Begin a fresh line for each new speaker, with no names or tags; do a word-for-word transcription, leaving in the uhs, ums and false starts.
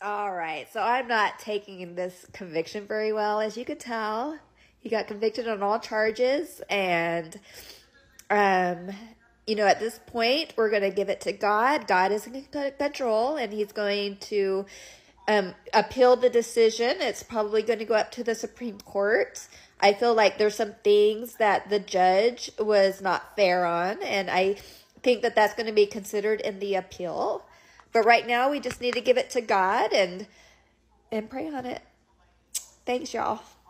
All right, so I'm not taking this conviction very well, as you can tell. He got convicted on all charges, and um, you know, at this point, we're going to give it to God. God is in control, and He's going to um, appeal the decision. It's probably going to go up to the Supreme Court. I feel like there's some things that the judge was not fair on, and I think that that's going to be considered in the appeal. But right now, we just need to give it to God and and pray on it. Thanks, y'all.